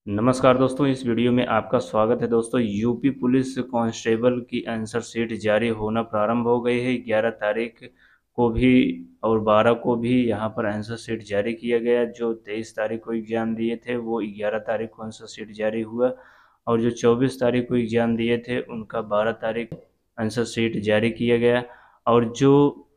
नमस्कार दोस्तों, इस वीडियो में आपका स्वागत है। दोस्तों, यूपी पुलिस कांस्टेबल की आंसर शीट जारी होना प्रारंभ हो गई है। 11 तारीख को भी और 12 को भी यहाँ पर आंसर शीट जारी किया गया। जो 23 तारीख को एग्ज़ाम दिए थे वो 11 तारीख को आंसर शीट जारी हुआ, और जो 24 तारीख को एग्ज़ाम दिए थे उनका 12 तारीख आंसर शीट जारी किया गया। और जो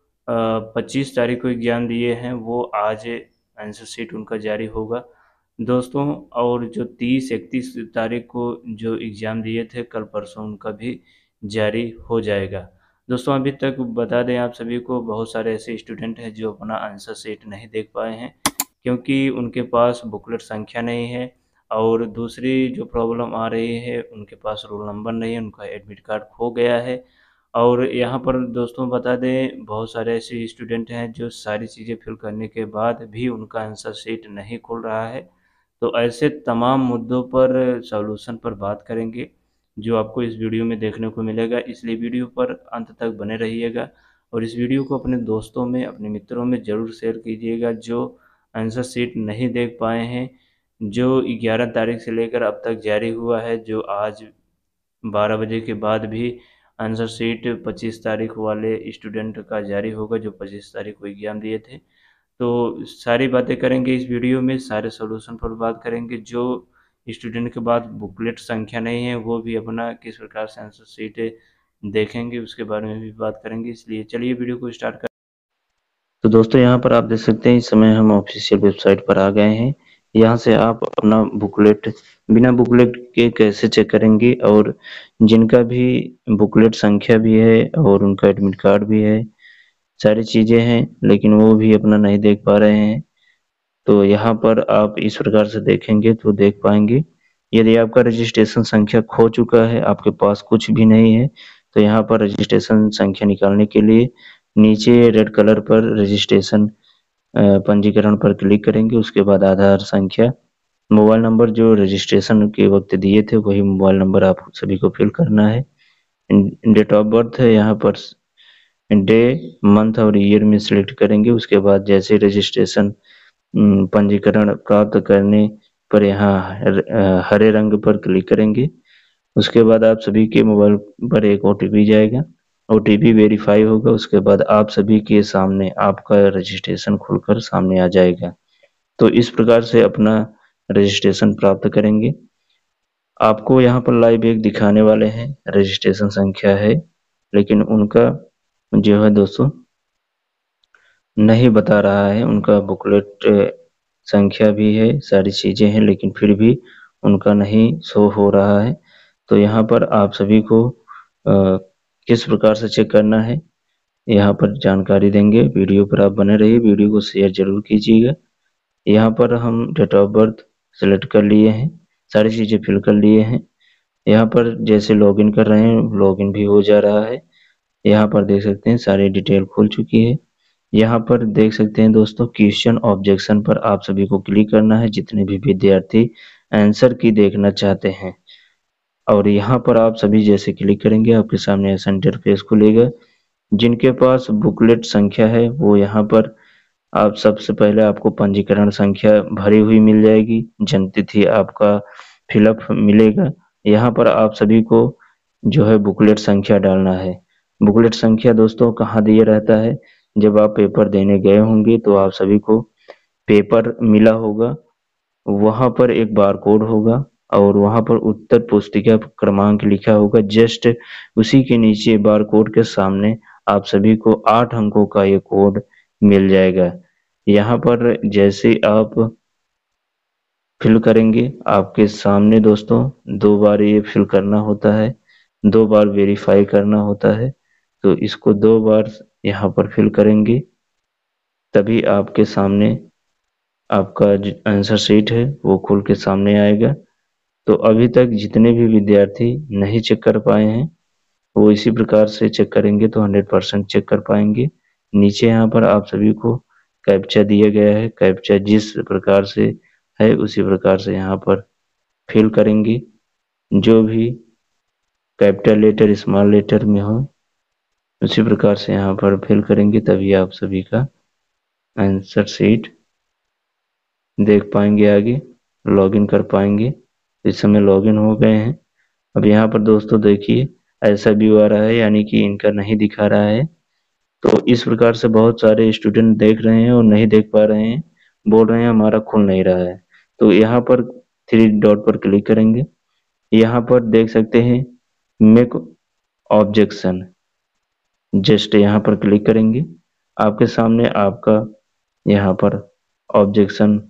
25 तारीख को एग्ज़ाम दिए हैं वो आज आंसर शीट उनका जारी होगा दोस्तों। और जो 30-31 तारीख को जो एग्ज़ाम दिए थे कल परसों, उनका भी जारी हो जाएगा। दोस्तों, अभी तक बता दें आप सभी को, बहुत सारे ऐसे स्टूडेंट हैं जो अपना आंसर शीट नहीं देख पाए हैं क्योंकि उनके पास बुकलेट संख्या नहीं है। और दूसरी जो प्रॉब्लम आ रही है, उनके पास रोल नंबर नहीं है, उनका एडमिट कार्ड खो गया है। और यहाँ पर दोस्तों बता दें, बहुत सारे ऐसे स्टूडेंट हैं जो सारी चीज़ें फिल करने के बाद भी उनका आंसर शीट नहीं खुल रहा है। तो ऐसे तमाम मुद्दों पर सॉल्यूशन पर बात करेंगे, जो आपको इस वीडियो में देखने को मिलेगा। इसलिए वीडियो पर अंत तक बने रहिएगा और इस वीडियो को अपने दोस्तों में, अपने मित्रों में ज़रूर शेयर कीजिएगा जो आंसर शीट नहीं देख पाए हैं, जो 11 तारीख से लेकर अब तक जारी हुआ है, जो आज 12 बजे के बाद भी आंसर शीट 25 तारीख वाले स्टूडेंट का जारी होगा, जो 25 तारीख को एग्ज़ाम दिए थे। तो सारी बातें करेंगे इस वीडियो में, सारे सॉल्यूशन पर बात करेंगे। जो स्टूडेंट के पास बुकलेट संख्या नहीं है वो भी अपना किस प्रकार से आंसर शीट देखेंगे, उसके बारे में भी बात करेंगे। इसलिए चलिए वीडियो को स्टार्ट कर। तो दोस्तों, यहाँ पर आप देख सकते हैं इस समय हम ऑफिशियल वेबसाइट पर आ गए हैं। यहाँ से आप अपना बुकलेट बिना बुकलेट के कैसे चेक करेंगे, और जिनका भी बुकलेट संख्या भी है और उनका एडमिट कार्ड भी है, सारी चीज़ें हैं, लेकिन वो भी अपना नहीं देख पा रहे हैं, तो यहाँ पर आप इस प्रकार से देखेंगे तो देख पाएंगे। यदि आपका रजिस्ट्रेशन संख्या खो चुका है, आपके पास कुछ भी नहीं है, तो यहाँ पर रजिस्ट्रेशन संख्या निकालने के लिए नीचे रेड कलर पर रजिस्ट्रेशन पंजीकरण पर क्लिक करेंगे। उसके बाद आधार संख्या, मोबाइल नंबर जो रजिस्ट्रेशन के वक्त दिए थे वही मोबाइल नंबर आप सभी को फिल करना है। डेट ऑफ बर्थ है, यहाँ पर डे, मंथ और ईयर में सिलेक्ट करेंगे। उसके बाद जैसे रजिस्ट्रेशन पंजीकरण प्राप्त करने पर यहाँ हरे रंग पर क्लिक करेंगे। उसके बाद आप सभी के मोबाइल पर एक ओटीपी जाएगा, ओटीपी वेरीफाई होगा। उसके बाद आप सभी के सामने आपका रजिस्ट्रेशन खुलकर सामने आ जाएगा। तो इस प्रकार से अपना रजिस्ट्रेशन प्राप्त करेंगे। आपको यहाँ पर लाइव एक दिखाने वाले हैं, रजिस्ट्रेशन संख्या है, लेकिन उनका जो है दोस्तों नहीं बता रहा है। उनका बुकलेट संख्या भी है, सारी चीज़ें हैं, लेकिन फिर भी उनका नहीं शो हो रहा है। तो यहाँ पर आप सभी को किस प्रकार से चेक करना है, यहाँ पर जानकारी देंगे। वीडियो पर आप बने रहिए, वीडियो को शेयर जरूर कीजिएगा। यहाँ पर हम डेट ऑफ बर्थ सेलेक्ट कर लिए हैं, सारी चीज़ें फिल कर लिए हैं। यहाँ पर जैसे लॉगिन कर रहे हैं, लॉगिन भी हो जा रहा है। यहाँ पर देख सकते हैं सारी डिटेल खुल चुकी है। यहाँ पर देख सकते हैं दोस्तों, क्वेश्चन ऑब्जेक्शन पर आप सभी को क्लिक करना है, जितने भी विद्यार्थी आंसर की देखना चाहते हैं। और यहाँ पर आप सभी जैसे क्लिक करेंगे, आपके सामने ऐसा इंटरफेस खुलेगा। जिनके पास बुकलेट संख्या है वो यहाँ पर आप सबसे पहले आपको पंजीकरण संख्या भरी हुई मिल जाएगी, जन्म तिथि आपका फिलअप मिलेगा। यहाँ पर आप सभी को जो है बुकलेट संख्या डालना है। बुकलेट संख्या दोस्तों कहाँ दिया रहता है, जब आप पेपर देने गए होंगे तो आप सभी को पेपर मिला होगा, वहां पर एक बारकोड होगा और वहां पर उत्तर पुस्तिका क्रमांक लिखा होगा। जस्ट उसी के नीचे बारकोड के सामने आप सभी को 8 अंकों का ये कोड मिल जाएगा। यहाँ पर जैसे आप फिल करेंगे, आपके सामने दोस्तों 2 बार ये फिल करना होता है, 2 बार वेरीफाई करना होता है। तो इसको 2 बार यहाँ पर फिल करेंगे, तभी आपके सामने आपका आंसर शीट है वो खुल के सामने आएगा। तो अभी तक जितने भी विद्यार्थी नहीं चेक कर पाए हैं, वो इसी प्रकार से चेक करेंगे तो 100% चेक कर पाएंगे। नीचे यहाँ पर आप सभी को कैप्चा दिया गया है, कैप्चा जिस प्रकार से है उसी प्रकार से यहाँ पर फिल करेंगे। जो भी कैपिटल लेटर स्मॉल लेटर में हो उसी प्रकार से यहाँ पर फिल करेंगे, तभी आप सभी का आंसर शीट देख पाएंगे, आगे लॉगिन कर पाएंगे। इस समय लॉगिन हो गए हैं। अब यहाँ पर दोस्तों देखिए ऐसा व्यू आ रहा है, यानी कि इनका नहीं दिखा रहा है। तो इस प्रकार से बहुत सारे स्टूडेंट देख रहे हैं और नहीं देख पा रहे हैं, बोल रहे हैं हमारा खुल नहीं रहा है। तो यहाँ पर थ्री डॉट पर क्लिक करेंगे। यहाँ पर देख सकते हैं मेक ऑब्जेक्शन, जस्ट यहाँ पर क्लिक करेंगे। आपके सामने आपका यहाँ पर ऑब्जेक्शन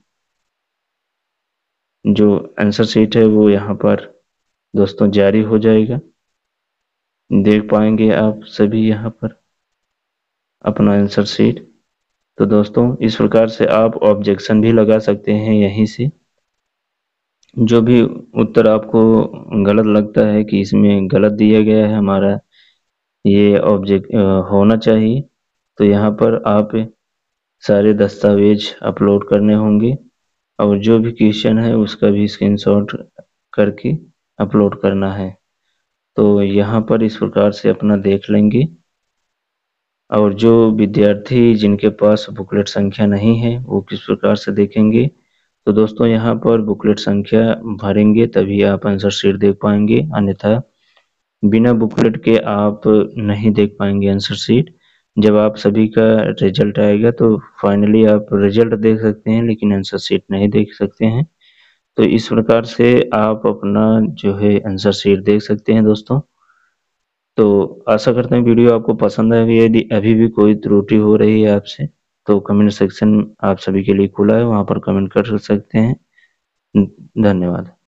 जो आंसर शीट है वो यहाँ पर दोस्तों जारी हो जाएगा। देख पाएंगे आप सभी यहाँ पर अपना आंसर शीट। तो दोस्तों इस प्रकार से आप ऑब्जेक्शन भी लगा सकते हैं यहीं से। जो भी उत्तर आपको गलत लगता है कि इसमें गलत दिया गया है, हमारा ये ऑब्जेक्ट होना चाहिए, तो यहाँ पर आप सारे दस्तावेज अपलोड करने होंगे और जो भी क्वेश्चन है उसका भी स्क्रीनशॉट करके अपलोड करना है। तो यहाँ पर इस प्रकार से अपना देख लेंगे। और जो विद्यार्थी जिनके पास बुकलेट संख्या नहीं है वो किस प्रकार से देखेंगे, तो दोस्तों यहाँ पर बुकलेट संख्या भरेंगे तभी आप आंसर शीट देख पाएंगे, अन्यथा बिना बुकलेट के आप नहीं देख पाएंगे आंसर शीट। जब आप सभी का रिजल्ट आएगा तो फाइनली आप रिजल्ट देख सकते हैं लेकिन आंसर शीट नहीं देख सकते हैं। तो इस प्रकार से आप अपना जो है आंसर शीट देख सकते हैं दोस्तों। तो आशा करते हैं वीडियो आपको पसंद आएगी। यदि अभी भी कोई त्रुटि हो रही है आपसे तो कमेंट सेक्शन आप सभी के लिए खुला है, वहां पर कमेंट कर सकते हैं। धन्यवाद।